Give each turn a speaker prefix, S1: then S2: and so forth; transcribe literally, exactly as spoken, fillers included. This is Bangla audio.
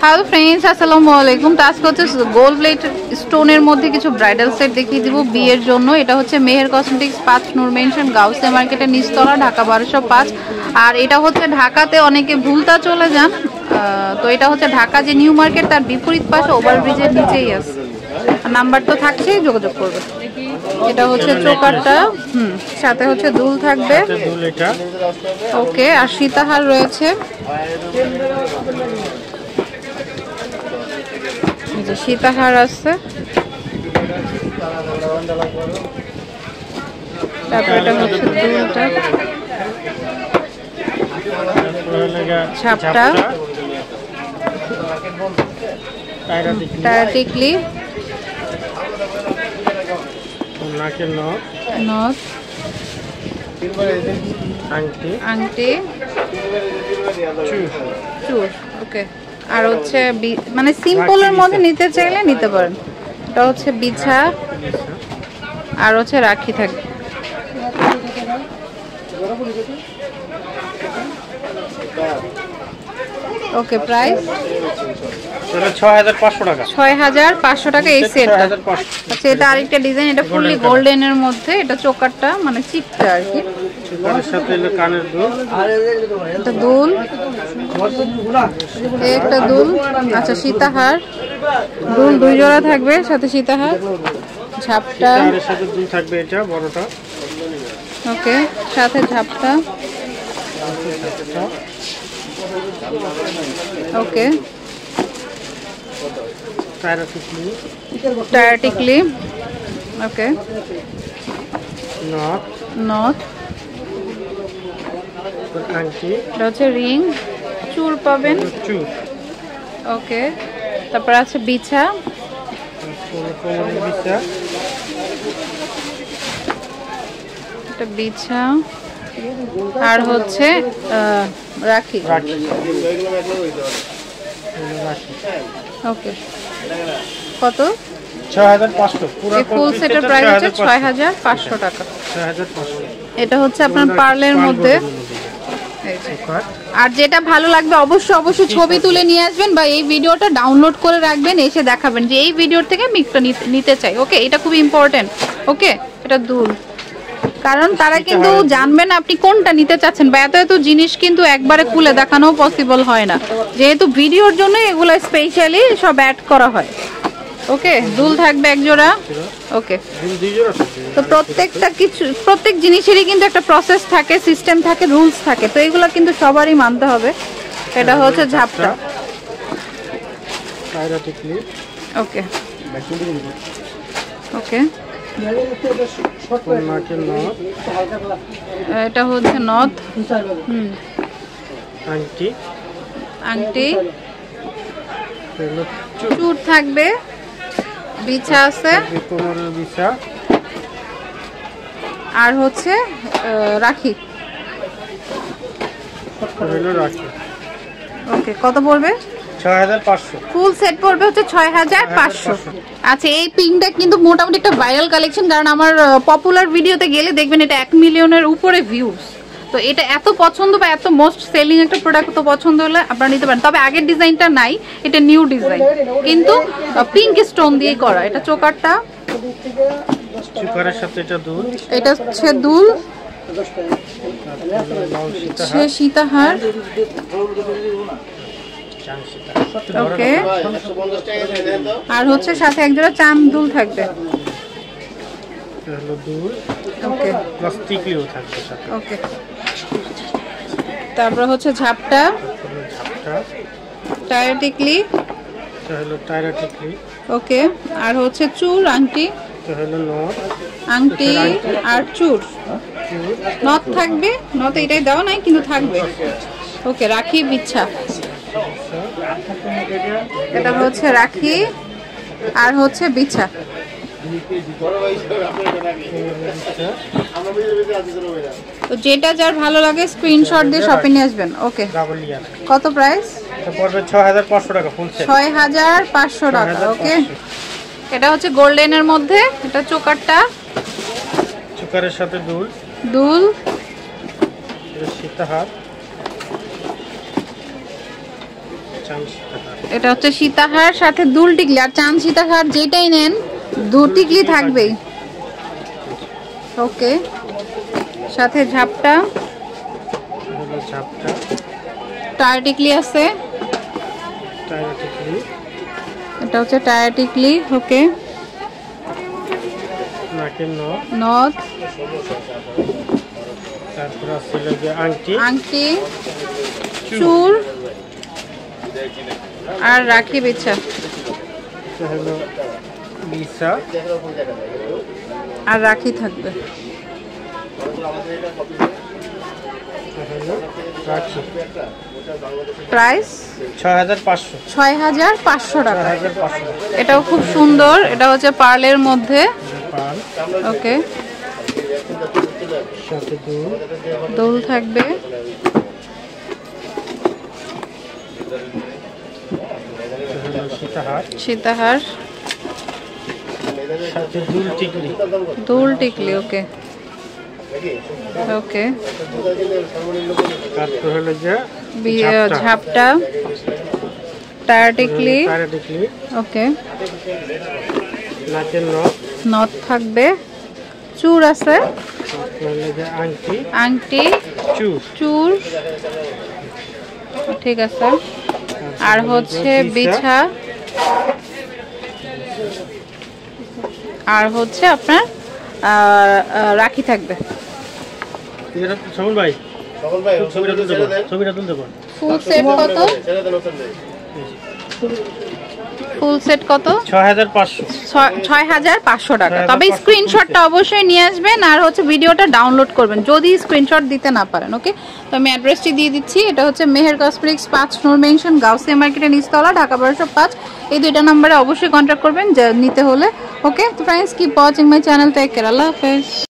S1: হ্যালো ফ্রেন্ডস, আসসালামু আলাইকুম। তো আজকে হচ্ছে গোল্ড প্লেট স্টোনের মধ্যে কিছু ব্রাইডাল সেট দেখিয়ে দিব বিয়ের জন্য। এটা হচ্ছে মেহের কসমেটিক্স, পাঁচ নূর মেনশন, গাউসিয়া মার্কেটের নিচতলা, ঢাকা বারোশো পাঁচ। আর এটা হচ্ছে ঢাকাতে অনেকে ভুলতা চলে যান, তো এটা হচ্ছে ঢাকা যে নিউ মার্কেট তার বিপরীত পাশে ওভারব্রিজের নিচেই আছে। নাম্বার তো থাকছেই, যোগাযোগ করবে। এটা হচ্ছে চোকারটা, হুম সাথে হচ্ছে দুল থাকবে, ওকে। আর সীতাহার রয়েছে, সীতাহার আছে। তারপর এটা হচ্ছে দুলটা, ঝাপটা, টায়ারটিকলি, নথ, আংটি, চুর, ওকে। আর হচ্ছে মানে সিম্পলের মধ্যে নিতে চাইলে নিতে পারেন। এটা হচ্ছে বিছা, আর হচ্ছে রাখি থাকবে। ওকে, প্রাইস ছয় হাজার পাঁচশো টাকা এই সেটটা। আচ্ছা, এটা আরেকটা ডিজাইন, এটা ফুললি গোল্ডেনের মধ্যে। এটা চোকারটা মানে চিকটা আর কি, এটা দুল, একটা দুল। আচ্ছা, সীতাহার, দুল দুই জোড়া থাকবে, সাথে সীতাহার, ঝাপটা থাকবে, এটা বড়টা, ওকে, সাথে ঝাপটা, ওকে, টায়ারটিকলি, ওকে, নথ, এটা হচ্ছে রিং, চুর পাবেন, ওকে। তারপর আছে বিছা, এটা বিছা। আর হচ্ছে রাখি, ওকে। কত? ছয় হাজার পাঁচশো। ফুল সেটের প্রাইস হচ্ছে ছয় হাজার পাঁচশো টাকা। এটা হচ্ছে আপনার পার্লের মধ্যে। আর যেটা ভালো লাগবে অবশ্যই অবশ্যই ছবি তুলে নিয়ে আসবেন, বা এই ভিডিওটা ডাউনলোড করে রাখবেন, এসে দেখাবেন যে এই ভিডিওর থেকে মিকটা নিতে চাই, ওকে। এটা খুব ইম্পর্টেন্ট, ওকে। এটা দুল, কারণ তারা কিন্তু জানবেন আপনি কোনটা নিতে চাচ্ছেন, বা এত এত জিনিস কিন্তু একবারে খুলে দেখানো পসিবল হয় না, যেহেতু ভিডিওর জন্য এগুলো স্পেশালি সব অ্যাড করা হয়, ওকে। দুল থাকবে এক জোড়া, ওকে। তো প্রত্যেকটা কিছু প্রত্যেক জিনিসেরই কিন্তু একটা প্রসেস থাকে, সিস্টেম থাকে, রুলস থাকে, তো এগুলো কিন্তু সবারই মানতে হবে। এটা হচ্ছে ঝাপটা, ওকে, ওকে। এটা হচ্ছে নথ, হুম, আংটি, আংটি, চুর থাকবে, বিছা আছে, আর হচ্ছে রাখি, ওকে। কত পড়বে? ছয় হাজার পাঁচশো। ফুল সেট পড়বে হচ্ছে ছয় হাজার পাঁচশো। আচ্ছা, এই পিঙ্কটা কিন্তু মোটামুটি একটা ভাইরাল কালেকশন, কারণ আমার পপুলার ভিডিওতে গেলে দেখবেন এটা এক মিলিয়নের উপরে ভিউজ। তো এটা এত পছন্দ বা এত মোস্ট সেলিং একটা প্রোডাক্ট, তো পছন্দ হলে আপনারা নিতে পারেন। তবে আগের ডিজাইনটা নাই, এটা নিউ ডিজাইন, কিন্তু পিঙ্ক স্টোন দিয়ে করা। এটা চোকারটা, চোকারের সাথে এটা দুল, এটা হচ্ছে দুল, সে সীতাহার, ওকে। আর হচ্ছে সাথে এক জোড়া চাঁদ দুল থাকবে, ওকে, ওকে। তারপর হচ্ছে ঝাপটা, টায়ারটিকলি, ওকে। আর হচ্ছে চুর, আংটি, আংটি আর চুর, নথ থাকবে, নথ এটাই দেওয়া নাই কিন্তু থাকবে, ওকে। রাখি, বিছা, এটা হচ্ছে রাখি, আর হচ্ছে বিছা, তো যেটা যার ভালো লাগে স্ক্রিনশট দিয়ে শপে নিয়ে আসবেন, ওকে। কত প্রাইস? ছয় হাজার পাঁচশো টাকা ফুল সেট, ছয় হাজার পাঁচশো টাকা, ওকে। এটা হচ্ছে গোল্ডেনের মধ্যে, এটা চোকারটা, চোকারের সাথে দুল, দুল, এটা সীতাহার, এটা হচ্ছে সীতাহার সাথে দুল টিকলি, আর চাঁদ সীতাহার যেটাই নেন দু টিকলি থাকবেই। ওকে, সাথে ঝাপটা,
S2: ঝাপটা
S1: টায়ার টিকলি আছে,
S2: টায়ার টিকলি,
S1: এটা হচ্ছে টায়ার টিকলি। ওকে,
S2: নাকের নথ,
S1: নথ,
S2: তারপর আছে লাগে আংটি,
S1: আংটি, চুর আর রাখি বিছা,
S2: হলো বিছা
S1: আর রাখি থাকবে।
S2: রাখি
S1: প্রাইস
S2: ছয় হাজার পাঁচশো
S1: ছয় হাজার পাঁচশো টাকা।
S2: ছয় হাজার পাঁচশো।
S1: এটাও খুব সুন্দর, এটা হচ্ছে পার্লের মধ্যে।
S2: পাল,
S1: ওকে,
S2: সাথে দুল,
S1: দোল থাকবে,
S2: হলো সীতাহার,
S1: সীতাহার,
S2: সাথে দুল টিকলি,
S1: দুল টিকলি। ওকে ওকে,
S2: তারপর হলো যে
S1: বি-
S2: ঝাপটা,
S1: ঝাপটা, টায়ার টিকলি।
S2: টায়ার টিকলি,
S1: ওকে,
S2: নাকের নথ,
S1: নথ থাকবে, চুর আছে,
S2: তারপর হলো যে আংটি,
S1: আংটি,
S2: চুর,
S1: চুর, ঠিক আছে। আর হচ্ছে বিছা, আর হচ্ছে আপনার আহ, আহ, রাখি থাকবে।
S2: সকল ভাই সকল ভাই ছবিটা তুলতে পার, ছবিটা তুলতে পার।
S1: ফুল সেট কত? ফুল সেট কত?
S2: ছয় হাজার পাঁচশো।
S1: ছয় হাজার পাঁচশো টাকা। তবে স্ক্রিনশটটা অবশ্যই নিয়ে আসবেন, আর হচ্ছে ভিডিওটা ডাউনলোড করবেন যদি স্ক্রিনশট দিতে না পারেন। ওকে, তো আমি অ্যাড্রেসটি দিয়ে দিচ্ছি। এটা হচ্ছে মেহের কসমেটিক্স, পাঁচ নূর মেনশন, গাউসিয়া মার্কেটের নিচতলা, ঢাকা বারোশো পাঁচ। এই দুইটা নম্বরে অবশ্যই কন্ট্যাক্ট করবেন নিতে হলে। ওকে, তো friends, keep watching my channel, take care, আল্লাহ হাফেজ।